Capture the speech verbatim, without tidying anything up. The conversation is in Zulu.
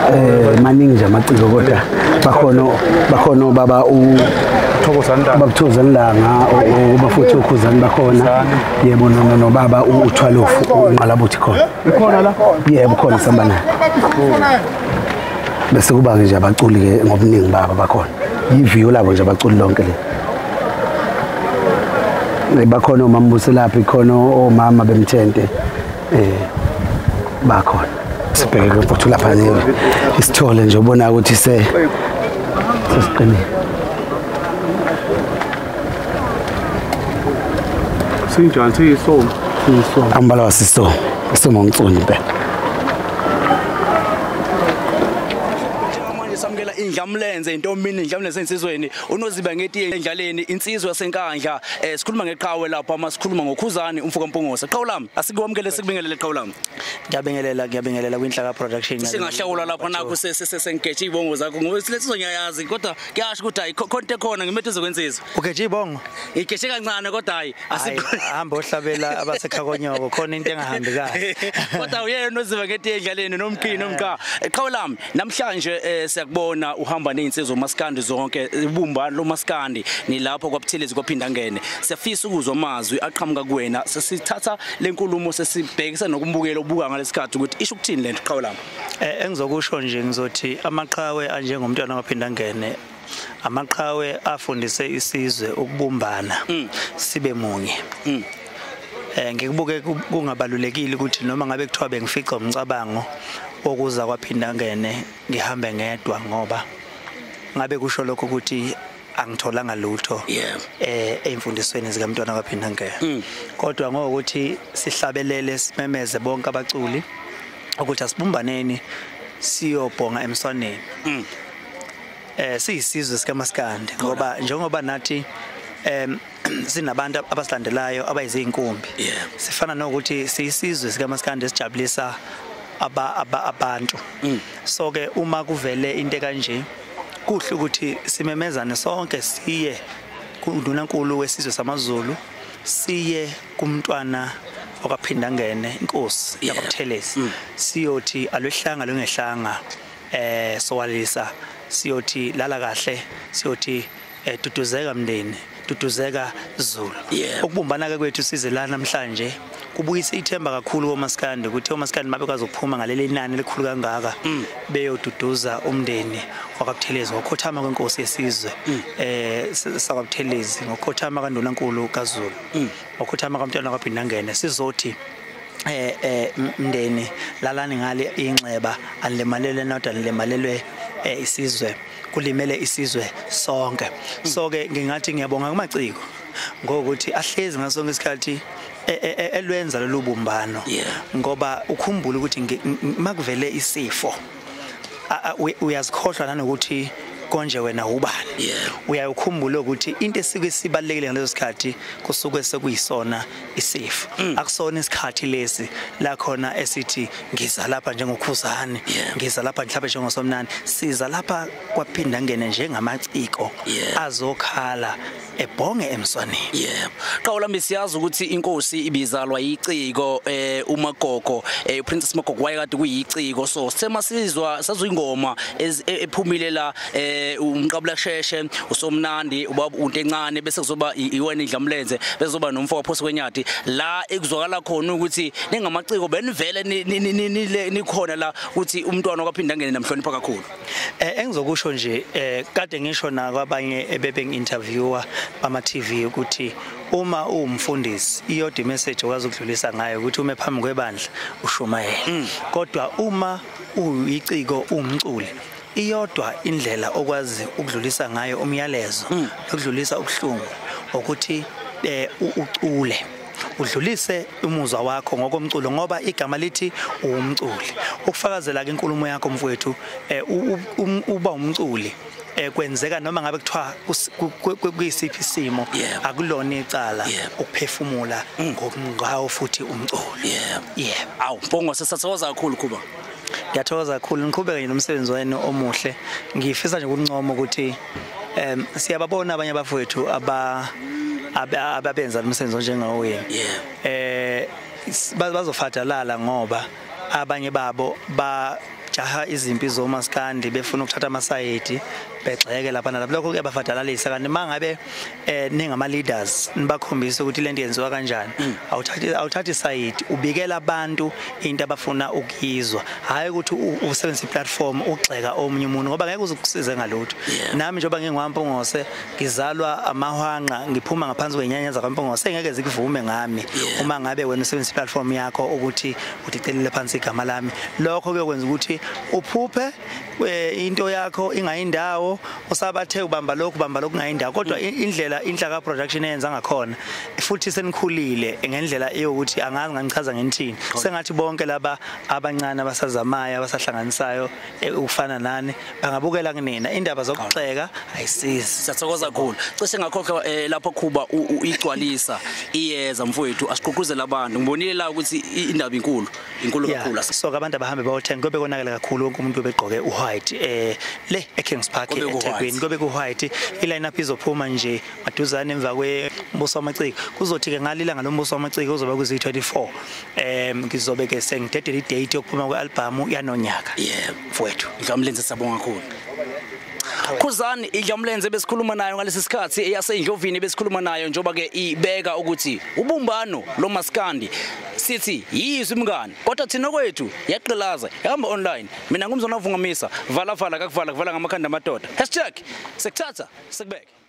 eh maningi nje amaciko kodwa bakhona bakhona baba u Ukhuzani Langa ubafuthi Ukhuzani bakhona yebo no no baba uthwalofu unqalabuthi khona ikhona la yebo khona sambana bese kuba nje abaculi ke ngobuningi baba bakhona yiviyo labo nje abaculi lonke le bakhona omambusi lapha ikhona omama bemthente eh bakhona sibheke ukuthi lapha nje isithole nje ubona ukuthi se sesiqinile sinjani siyisomo siyisomo ambala wasisomo isomo ngicuni impela indlamlenze intomini indlamlenze insizweni unoziba ngeti endlaleni insizwe yasenkandla sikhuluma ngeqhawe lapha masikhuluma ngoKhuzani Mfoka Mpungose qhawe lami asikwamukele sikubingelele qhawe lami ngiyabingelela ngiyabingelela kwinhlaka production singahlawula lapha nakho sesengeje ibongo zakho ngoba silethizo ngiyayazi kodwa kuyasho ukuthi hayi konke khona ngimethe zokwensizwa ugeje ibongo igeje kancane kodwa hayi ahamba ohlabela abasekhakonyoko khona into engahambi kahle kodwa uyena noziba ngeti endlaleni nomqini nomqa qhawe lami namhlanje siyakubona uhamba nezinsizwa uMaskandi zonke ibumba lo Maskandi nilapho kwaButhelezi kwaPhindangene siyafisa ukuzwa amazwi aqhamuka kuwena sesithatha lenkulumo sesibhekisa nokumbukela obuka ngalesikhathi ukuthi isho ukuthini lento qhawe lami eh engizokusho nje ngizothi amaqhawe anjengomntwana kwaPhindangene amaqhawe afundise isizwe ukubumbana sibe munye eh ngikubuke kungabalulekile ukuthi noma ngabe kuthiwa bengifica umcabango okuza kwaPhindangene ngihambe ngedwa ngoba ngabe kusho lokho ukuthi angitholanga lutho eh emfundisweni zikaMntwana kwaPhindangene kodwa ngokuthi sihlabelele simemeze bonke abaculi ukuthi asibumbaneni siyobhonga emswaneni eh siyisizwe sikaMaskandi ngoba njengoba nathi em sinabantu abasilandelayo abayizinkumbi sifana nokuthi siyisizwe sikaMaskandi esijabulisa aba abantu so ke uma kuvele into kanje kuhle ukuthi simemezane sonke siye kuNdunankulu wesizwe samaZulu siye kuMntwana okaPhindangene inkosi yakwaButhelezi siyothi alwehlanga longehlanga eh sowalisa siyothi lala kahle siyothi duduzeka mndeni duduzeka Zulu ukubumbana ke kwethu sizelana namhlanje kubuyisa ithemba kakhulu koMaskandi ukuthi oMaskandi mabekwazi ukuphuma ngaleli nani elikhulu kangaka beyoduduza umndeni wakwaButhelezi ngokhothama kwenkosi yesizwe eh sakwaButhelezi ngokhothama kaNdunankulu kaZulu ngokhothama kaMntwana kwaPhindangene sizothi eh eh mndeni lalani ngale inxeba anilemalele nodwa nilemalelwe isizwe kulimele isizwe sonke so ke ngingathi ngiyabonga kumaciko ngokuthi ahlezi ngasonke isikhathi elwenza lolu bumbano ngoba ukhumbule ukuthi makuvele isifo uyazikhohlwa nanokuthi konje wena ubani uyayikhumbula ukuthi into esike sibalekile ngaleso sikhathi kusuke sekuyisona isifo akusona isikhathi lesi la khona esithi ngiza lapha njengoKhuzani ngiza lapha mhlawumbe njengosomnani siza lapha kwaPhindangene njengamaciko azokhala ebhonge emswaneni yebo qhawe lami siyazi ukuthi inkosi ibizalwa yiciko eh uMagogo eh Princess Magogo wayekade kuyiciko so semasizwa sazuyingoma ephumile la eh umqabula sheshe usomnandi ubaba untencane bese kuzoba iwena indlamlenze bezoba nomfoka phosi kwenyati la ekuzwakala khona ukuthi ningamaciko benivele nikhona la ukuthi umntwana okaPhindangene namhlonipha kakhulu eh engizokusho nje eh kade ngisho na kwabanye ebebe ngi-interviewer bama T V ukuthi uma uwumfundisi iyodwa message okwazi ukudlulisa ngayo ukuthi ume phambi kwebandla ushumayela kodwa uma uyiciko umculi iyodwa indlela okwazi ukudlulisa ngayo umyalezo ukudlulisa ubuhlungu ukuthi eh ucule udlulise umuzwa wakho ngokomculo ngoba igama lithi umculi ukufakazela ke inkulumo yakho mfowethu uba umculi kwenzeka noma ngabe kuthiwa kuyisiphi isimo akulona icala ukuphefumula ngokungawo futhi umculi yebo awu Mpungose sisathokoza kakhulu kuba ngiyathokoza kakhulu niqhubeke nomsebenzi wenu omuhle ngifisa nje ukuncoma ukuthi em siyababona abanye abafowethu aba ababenza umsebenzi njengawena eh bazofadalala ngoba abanye babo ba jaha izimpi zomaskandi befuna ukuthatha amasayidi begxeke lapha nalapha lokho kuyabafadalalisa kanti mangabe eh ningama leaders nibakhombisa ukuthi lento yenziwa kanjani awuthathi awuthathi isayidi ubikela abantu into abafuna ukuyizwa hayi ukuthi usebenzise platform ugxeka omunye umuntu ngoba ngeke uzukusize ngalutho nami njengoba ngingwaMpungose ngizalwa amahwanqa ngiphuma ngaphansi kwenyanya zaMpungose ngeke zikuvume ngami uma ngabe wena usebenzisa platform yakho ukuthi uthicelele phansi igama lami lokho kuyokwenza ukuthi uphuphe into yakho ingayindawo usabathe ubamba lokhu ubamba lokhu ngayindawo kodwa indlela inhlaka production eyenza ngakhona futhi senikhulile ngendlela eyokuthi angazi ngangichaza ngenthini sengathi bonke laba abancane abasazamayo abasahlanganisayo ukufana nani bangabukela kunina indaba zokuxeka ayisizi siyathokoza kakhulu cishe ngakho lapho KHUBA igcwalisa iyeza mfowethu asiqhuquzela abantu ngibonile la ukuthi indaba inkulu inkulu kakhulu so abantu abahambe bayothenga kube konakala kakhulu wonke umuntu ubegqoke uwhite eh le eKings Park eThekwini kube kuwhite ilineup izophuma nje maduzane emva kwembuso wamaciko kuzothi ke ngalila ngalombuso wamaciko uzoba ku Z twenty-four em ngizobe ke sengidedela idate yokuphuma kwealbum yanonyaka yebo mfowethu ngamlenze sabonga kakhulu Ukhuzani iJamlenze besikhuluma nayo ngalesi sikhathi eyasendlovini besikhuluma nayo njoba ke ibeka ukuthi ubumbano lo maskandi sithi yizwe imngani kodwa thina kwethu yaqhelaza yahamba online mina ngumzona uvungamisa vala vala kakuvala kuvala ngamakhanda amadoda hashtag sekuthatha sekubeke